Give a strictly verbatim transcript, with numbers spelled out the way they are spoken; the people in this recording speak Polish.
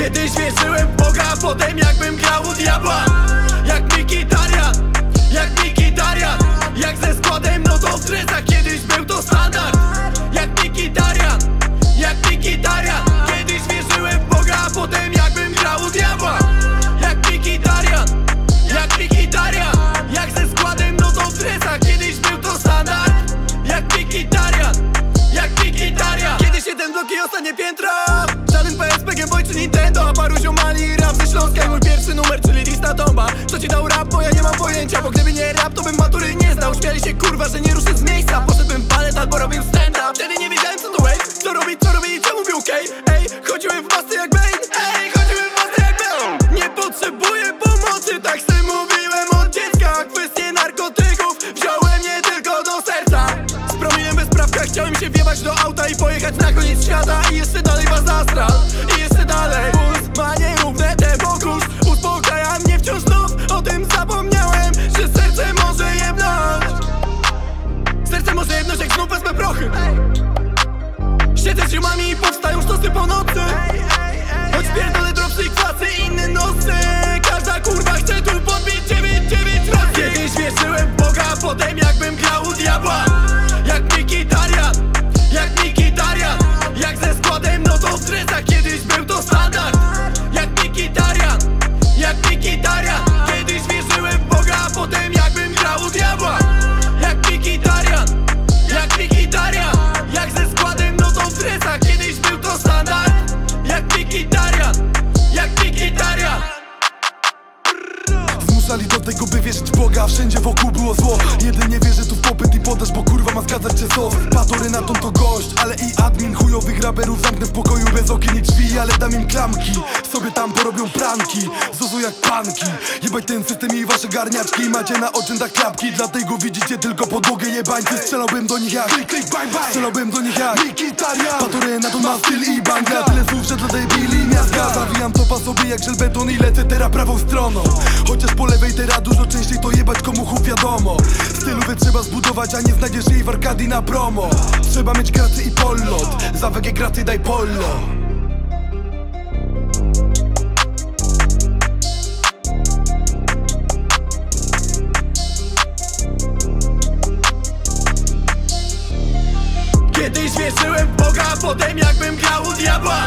Kiedyś wierzyłem w Boga, a potem jakbym grał u diabła. Jak Miki Tarian, jak Miki Tarian. Jak ze składem, no to w dresach. Kiedyś był to standard. Jak Miki Tarian, jak Miki Tarian. Kiedyś wierzyłem w Boga, a potem jakbym grał u diabła. Jak Miki Tarian, jak Miki Tarian. Jak ze składem, no to w dresach. Kiedyś był to standard. Jak Miki Tarian, jak Miki Tarian. Kiedyś jeden blok i ostatnie piętro. Żaden P S P, Game Boy czy Nintendo. A paru ziomali rap ze Śląska i mój pierwszy numer, czyli lista tomba. Co ci dał rap, bo ja nie mam pojęcia. Bo gdyby nie rap, to bym matury nie znał. Śmiali się kurwa, że nie ruszę z miejsca. Poszedłbym balet albo robił stand-up. Wtedy nie wiedziałem co to wave, co robić, co robić i czemu był okej. Ej, chodziłem w masy jak Bane. Ej, chodziłem w masy jak Bane. Nie potrzebuję pomocy, tak se mówiłem od dziecka. Kwestie narkotyków wziąłem nie tylko do serca. Z promilem bez prawka chciałem się wjebać do auta i pojechać na koniec świata. I jeszcze dalej was zastral, i jeszcze dalej. Puls ma nierówne tempo, kurz uspokaja mnie wciąż znów. O tym zapomniałem, że serce może jebnąć. Serce może jebnąć jak znów wezmę prochy. Siedzę z ziomami i powstają sztosy po nocy. Choć pierdolę dropsy i kwasy, inne nosy. Każda kurwa chce tu podbić dziewięć dziewięć razy. Kiedyś wierzyłem w Boga, a potem jakbym grał u diabła. Jak Miki Tarian, jak Miki Tarian. Jak ze składem, no to w dresach. Kiedyś był to standard. Jak Miki Tarian, jak Miki Tarian. Kiedyś wierzyłem w Boga, a potem jakbym grał u diabła. Jak Miki Tarian, jak Miki Tarian. Jak ze składem, no to w dresach. Kiedyś był to standard. Jak Miki Tarian, jak Miki Tarian. Zmuszali do tego, by wierzyć w Boga, a wszędzie wokół było zło. Jedynie wierzę tu w popyt i podaż, bo kurwa ma zgadzać się sos. Patory na to gość, ale i admin chujowych raperów zamknę w pokoju bez okien i drzwi. Ale dam im klamki, sobie tam porobią pranki. Zuzu jak panki, jebać ten system i wasze garniaczki. Macie na oczętach klapki, dlatego widzicie tylko podłogę jebańcy. Strzelałbym do nich jak klik, klik, bang, bang. Strzelałbym do nich jak Miki Tarian. Patory na to ma styl i banga. Tyle słów, że dla debili miazga. Zawijam topa sobie jak żelbeton i lecę teraz prawą stroną. Chociaż po lewej teraz dużo częściej to jebać komuchów wiadomo. Stylówę trzeba zbudować, a nie znajdziesz jej w Arkadii na promo. Trzeba mieć graty i pollot, za wege graty daj pollo. Kiedyś wierzyłem w Boga, a potem jakbym grał u diabła.